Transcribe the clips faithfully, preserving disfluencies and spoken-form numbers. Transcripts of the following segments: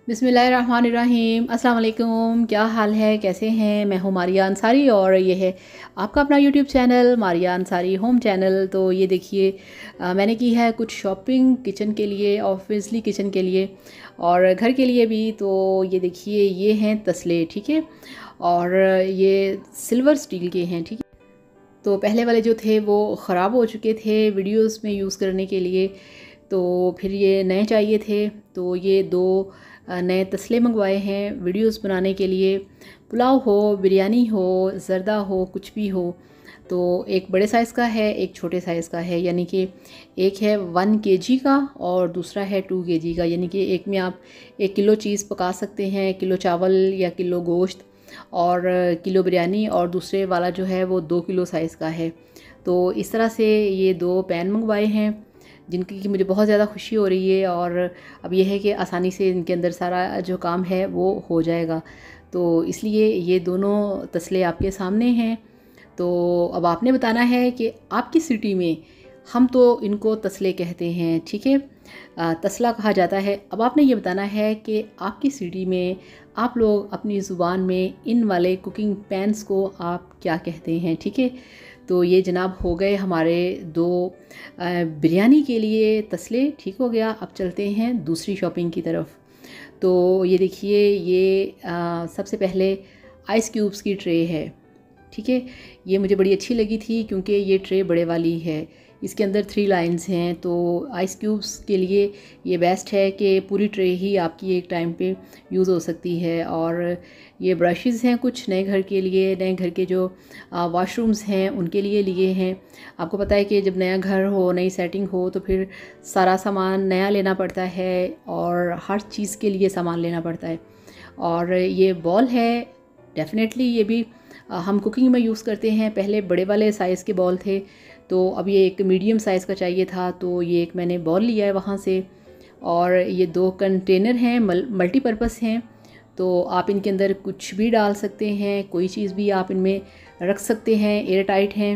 बिस्मिल्लाहिर्रहमानिर्रहीम। अस्सलाम वालेकुम। क्या हाल है, कैसे हैं? मैं हूँ मारिया अंसारी और ये है आपका अपना YouTube channel Maria Ansari home channel. तो ये देखिए अ, मैंने की है कुछ शॉपिंग किचन के लिए, ऑब्वियसली किचन के लिए और घर के लिए भी। तो ये देखिए ये हैं तसले, ठीक है, और ये सिल्वर स्टील के हैं, ठीक है। तो पहले वाले जो थे वो ख़राब हो चुके थे वीडियोस में यूज़ करने के लिए, तो फिर ये नए चाहिए थे। तो ये दो अ, नए तसले मंगवाए हैं वीडियोस बनाने के लिए। पुलाव हो, बिरयानी हो, ज़र्दा हो, कुछ भी हो। तो एक बड़े साइज़ का है, एक छोटे साइज़ का है, यानी कि एक है वन केजी का और दूसरा है टू केजी का। यानी कि एक में आप एक किलो चीज़ पका सकते हैं, किलो चावल या किलो गोश्त और किलो बिरयानी, और दूसरे वाला जो है वो दो किलो साइज़ का है। तो इस तरह से ये दो पैन मंगवाए हैं जिनकी कि मुझे बहुत ज़्यादा खुशी हो रही है। और अब यह है कि आसानी से इनके अंदर सारा जो काम है वो हो जाएगा। तो इसलिए ये दोनों तसले आपके सामने हैं। तो अब आपने बताना है कि आपकी सिटी में, हम तो इनको तसले कहते हैं, ठीक है, अ, तसला कहा जाता है। अब आपने ये बताना है कि आपकी सिटी में आप लोग अपनी ज़ुबान में इन वाले कुकिंग पैन्स को आप क्या कहते हैं, ठीक है। तो ये जनाब हो गए हमारे दो अ, बिरयानी के लिए तसले, ठीक हो गया। अब चलते हैं दूसरी शॉपिंग की तरफ। तो ये देखिए ये अ, सबसे पहले आइस क्यूब्स की ट्रे है, ठीक है। ये मुझे बड़ी अच्छी लगी थी क्योंकि ये ट्रे बड़े वाली है, इसके अंदर थ्री लाइंस हैं। तो आइस क्यूब्स के लिए ये बेस्ट है कि पूरी ट्रे ही आपकी एक टाइम पे यूज़ हो सकती है। और ये ब्रशेज़ हैं कुछ नए घर के लिए, नए घर के जो वॉशरूम्स हैं उनके लिए लिए हैं। आपको पता है कि जब नया घर हो, नई सेटिंग हो, तो फिर सारा सामान नया लेना पड़ता है और हर चीज़ के लिए सामान लेना पड़ता है। और ये बॉल है, डेफ़िनेटली ये भी अ, हम कुकिंग में यूज़ करते हैं। पहले बड़े वाले साइज़ के बॉल थे, तो अब ये एक मीडियम साइज़ का चाहिए था, तो ये एक मैंने बॉल लिया है वहाँ से। और ये दो कंटेनर हैं, मल मल्टीपर्पज़ हैं, तो आप इनके अंदर कुछ भी डाल सकते हैं, कोई चीज़ भी आप इनमें रख सकते हैं, एयर टाइट हैं।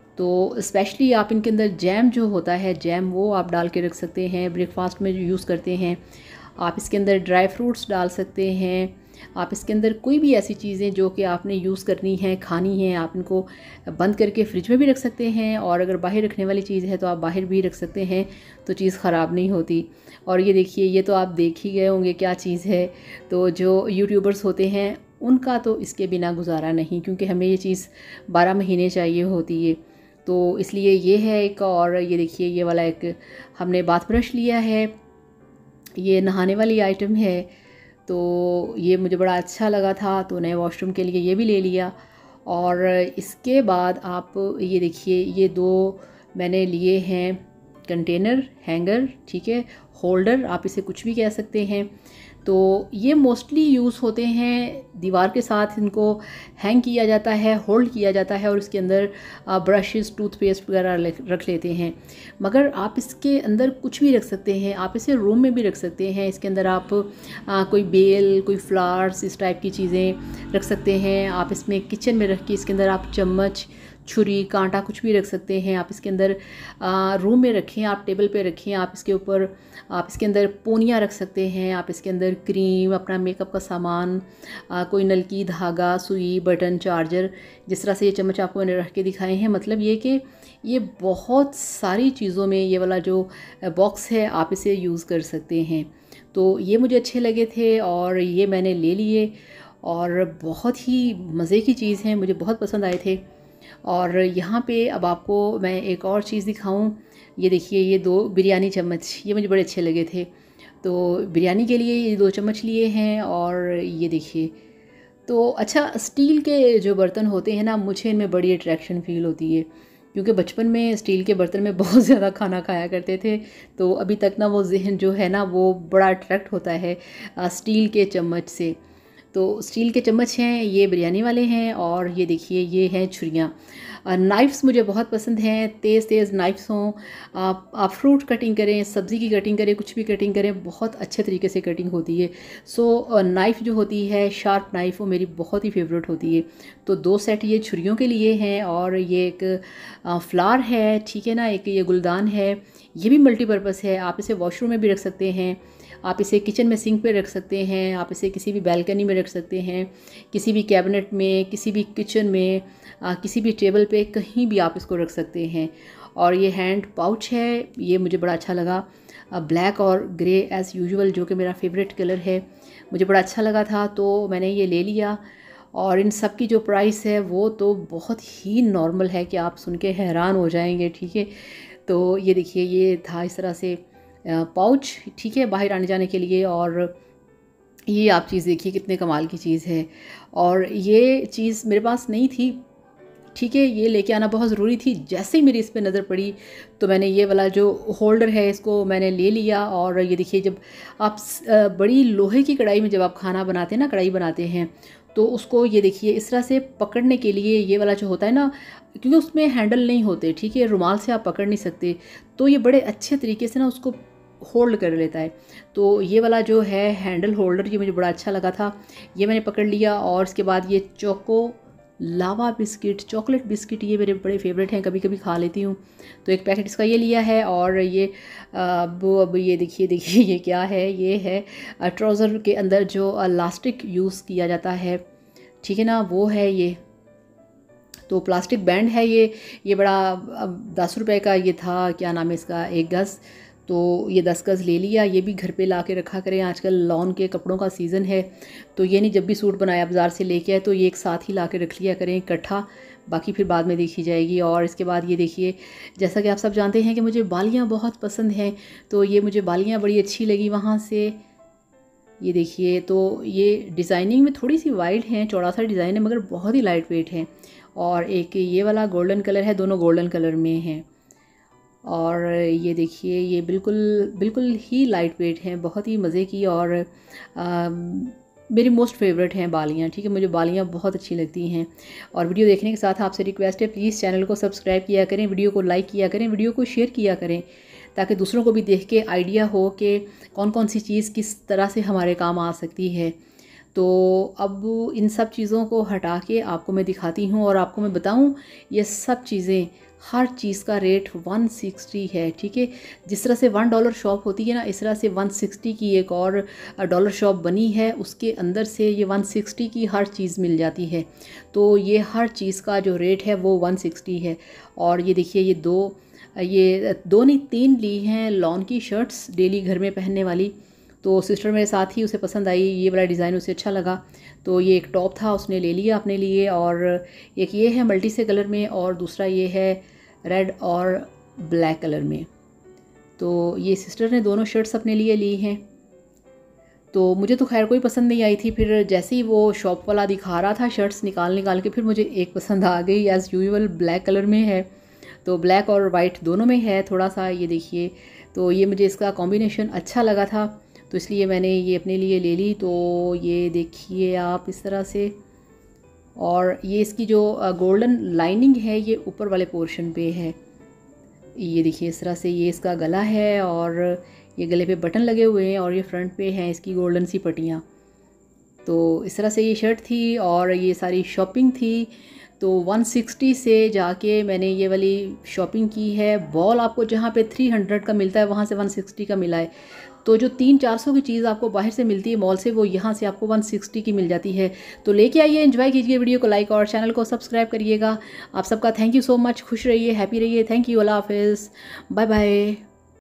तो स्पेशली आप इनके अंदर जैम जो होता है, जैम वो आप डाल के रख सकते हैं, ब्रेकफास्ट में जो यूज़ करते हैं। आप इसके अंदर ड्राई फ्रूट्स डाल सकते हैं। आप इसके अंदर कोई भी ऐसी चीज़ें जो कि आपने यूज़ करनी है, खानी है, आप इनको बंद करके फ्रिज में भी रख सकते हैं। और अगर बाहर रखने वाली चीज़ है तो आप बाहर भी रख सकते हैं, तो चीज़ ख़राब नहीं होती। और ये देखिए, ये तो आप देख ही गए होंगे क्या चीज़ है। तो जो यूट्यूबर्स होते हैं उनका तो इसके बिना गुजारा नहीं, क्योंकि हमें ये चीज़ बारह महीने चाहिए होती है। तो इसलिए ये है एक। और ये देखिए ये वाला एक हमने बाथ ब्रश लिया है, ये नहाने वाली आइटम है। तो ये मुझे बड़ा अच्छा लगा था, तो नए वॉशरूम के लिए ये भी ले लिया। और इसके बाद आप ये देखिए ये दो मैंने लिए हैं कंटेनर हैंगर, ठीक है, होल्डर, आप इसे कुछ भी कह सकते हैं। तो ये मोस्टली यूज़ होते हैं दीवार के साथ, इनको हैंग किया जाता है, होल्ड किया जाता है और इसके अंदर ब्रशेस, टूथपेस्ट वगैरह रख लेते हैं। मगर आप इसके अंदर कुछ भी रख सकते हैं, आप इसे रूम में भी रख सकते हैं। इसके अंदर आप आ, कोई बेल, कोई फ्लावर्स, इस टाइप की चीज़ें रख सकते हैं। आप इसमें किचन में रख के इसके अंदर आप चम्मच, छुरी, कांटा कुछ भी रख सकते हैं। आप इसके अंदर आ, रूम में रखें, आप टेबल पे रखें, आप इसके ऊपर आप इसके अंदर पोनियाँ रख सकते हैं। आप इसके अंदर क्रीम, अपना मेकअप का सामान, आ, कोई नलकी, धागा, सुई, बटन, चार्जर, जिस तरह से ये चम्मच आपको मैंने रख के दिखाए हैं। मतलब ये कि ये बहुत सारी चीज़ों में ये वाला जो बॉक्स है आप इसे यूज़ कर सकते हैं। तो ये मुझे अच्छे लगे थे और ये मैंने ले लिए और बहुत ही मज़े की चीज़ है, मुझे बहुत पसंद आए थे। और यहाँ पे अब आपको मैं एक और चीज़ दिखाऊं। ये देखिए ये दो बिरयानी चम्मच, ये मुझे बड़े अच्छे लगे थे। तो बिरयानी के लिए ये दो चम्मच लिए हैं। और ये देखिए, तो अच्छा, स्टील के जो बर्तन होते हैं ना, मुझे इनमें बड़ी अट्रैक्शन फ़ील होती है, क्योंकि बचपन में स्टील के बर्तन में बहुत ज़्यादा खाना खाया करते थे। तो अभी तक ना वो जहन जो है ना वो बड़ा अट्रैक्ट होता है स्टील के चम्मच से। तो स्टील के चम्मच हैं, ये बिरयानी वाले हैं। और ये देखिए ये हैं छुरियाँ। नाइफ़्स मुझे बहुत पसंद हैं, तेज़ तेज़ नाइफ़्स हों। आप आप फ्रूट कटिंग करें, सब्ज़ी की कटिंग करें, कुछ भी कटिंग करें, बहुत अच्छे तरीके से कटिंग होती है। सो नाइफ़ जो होती है, शार्प नाइफ़, वो मेरी बहुत ही फेवरेट होती है। तो दो सेट ये छुरियों के लिए हैं। और ये एक फ्लावर है, ठीक है ना, एक ये गुलदान है, ये भी मल्टीपर्पज़ है, आप इसे वॉशरूम में भी रख सकते हैं। आप इसे किचन में सिंक पे रख सकते हैं, आप इसे किसी भी बैल्कनी में रख सकते हैं, किसी भी कैबिनेट में, किसी भी किचन में, आ, किसी भी टेबल पे, कहीं भी आप इसको रख सकते हैं। और ये हैंड पाउच है, ये मुझे बड़ा अच्छा लगा, ब्लैक और ग्रे एज़ यूजुअल, जो कि मेरा फेवरेट कलर है, मुझे बड़ा अच्छा लगा था तो मैंने ये ले लिया। और इन सब की जो प्राइस है वो तो बहुत ही नॉर्मल है कि आप सुन के हैरान हो जाएंगे, ठीक है। तो ये देखिए, ये था इस तरह से पाउच, ठीक है, बाहर आने जाने के लिए। और ये आप चीज़ देखिए कितने कमाल की चीज़ है, और ये चीज़ मेरे पास नहीं थी, ठीक है, ये लेके आना बहुत ज़रूरी थी। जैसे ही मेरी इस पे नज़र पड़ी तो मैंने ये वाला जो होल्डर है इसको मैंने ले लिया। और ये देखिए, जब आप बड़ी लोहे की कढ़ाई में जब आप खाना बनाते हैं ना, कढ़ाई बनाते हैं, तो उसको ये देखिए इस तरह से पकड़ने के लिए ये वाला जो होता है ना, क्योंकि उसमें हैंडल नहीं होते, ठीक है, रुमाल से आप पकड़ नहीं सकते, तो ये बड़े अच्छे तरीके से ना उसको होल्ड कर लेता है। तो ये वाला जो है हैंडल होल्डर, ये मुझे बड़ा अच्छा लगा था, ये मैंने पकड़ लिया। और इसके बाद ये choco lava biscuit, chocolate biscuit, ये मेरे बड़े फेवरेट हैं, कभी कभी खा लेती हूँ, तो एक पैकेट इसका ये लिया है। और ये अब अब ये देखिए देखिए ये क्या है, ये है ट्राउज़र के अंदर जो इलास्टिक यूज़ किया जाता है, ठीक है ना, वो है ये। तो प्लास्टिक बैंड है ये ये बड़ा दस रुपए का ये था, क्या नाम है इसका, एक गज़। तो ये दस गज़ ले लिया। ये भी घर पे ला के रखा करें, आजकल लॉन के कपड़ों का सीज़न है, तो ये नहीं जब भी सूट बनाया बाज़ार से लेके आए तो ये एक साथ ही ला के रख लिया करें इकट्ठा, बाकी फिर बाद में देखी जाएगी। और इसके बाद ये देखिए, जैसा कि आप सब जानते हैं कि मुझे बालियाँ बहुत पसंद हैं, तो ये मुझे बालियाँ बड़ी अच्छी लगी वहाँ से। ये देखिए, तो ये डिज़ाइनिंग में थोड़ी सी वाइड हैं, चौड़ा सा डिज़ाइन है मगर बहुत ही लाइट वेट है। और एक ये वाला गोल्डन कलर है, दोनों गोल्डन कलर में हैं। और ये देखिए, ये बिल्कुल बिल्कुल ही लाइट वेट हैं, बहुत ही मज़े की। और आ, मेरी मोस्ट फेवरेट हैं बालियाँ, ठीक है, मुझे बालियाँ बहुत अच्छी लगती हैं। और वीडियो देखने के साथ आपसे रिक्वेस्ट है, प्लीज़ चैनल को सब्सक्राइब किया करें, वीडियो को लाइक किया करें, वीडियो को शेयर किया करें, ताकि दूसरों को भी देख के आइडिया हो कि कौन कौन सी चीज़ किस तरह से हमारे काम आ सकती है। तो अब इन सब चीज़ों को हटा के आपको मैं दिखाती हूँ और आपको मैं बताऊँ, ये सब चीज़ें, हर चीज़ का रेट वन सिक्सटी है, ठीक है। जिस तरह से वन डॉलर शॉप होती है ना, इस तरह से वन सिक्सटी की एक और डॉलर शॉप बनी है, उसके अंदर से ये वन सिक्सटी की हर चीज़ मिल जाती है। तो ये हर चीज़ का जो रेट है वो वन सिक्सटी है। और ये देखिए, ये दो ये दो नहीं तीन ली हैं लॉन की शर्ट्स, डेली घर में पहनने वाली। तो सिस्टर मेरे साथ ही, उसे पसंद आई, ये वाला डिज़ाइन उसे अच्छा लगा, तो ये एक टॉप था, उसने ले लिया अपने लिए। और एक ये है मल्टी से कलर में, और दूसरा ये है रेड और ब्लैक कलर में। तो ये सिस्टर ने दोनों शर्ट्स अपने लिए ली हैं। तो मुझे तो खैर कोई पसंद नहीं आई थी, फिर जैसे ही वो शॉप वाला दिखा रहा था शर्ट्स निकाल निकाल के, फिर मुझे एक पसंद आ गई, एज़ यूजुअल ब्लैक कलर में है, तो ब्लैक और वाइट दोनों में है थोड़ा सा, ये देखिए। तो ये मुझे इसका कॉम्बिनेशन अच्छा लगा था, तो इसलिए मैंने ये अपने लिए ले ली। तो ये देखिए आप इस तरह से, और ये इसकी जो गोल्डन लाइनिंग है ये ऊपर वाले पोर्शन पे है, ये देखिए इस तरह से। ये इसका गला है और ये गले पे बटन लगे हुए हैं, और ये फ्रंट पे हैं इसकी गोल्डन सी पट्टियाँ। तो इस तरह से ये शर्ट थी और ये सारी शॉपिंग थी। तो वन सिक्सटी से जाके मैंने ये वाली शॉपिंग की है। बॉल आपको जहाँ पे थ्री हंड्रेड का मिलता है वहाँ से वन सिक्सटी का मिला है। तो जो तीन चार सौ की चीज़ आपको बाहर से मिलती है मॉल से, वो यहाँ से आपको वन सिक्सटी की मिल जाती है। तो लेके आइए, एंजॉय कीजिए, वीडियो को लाइक और चैनल को सब्सक्राइब करिएगा। आप सबका थैंक यू सो मच, खुश रहिए, हैप्पी रहिए, थैंक यू, अल्लाह हाफिज़, बाय बाय।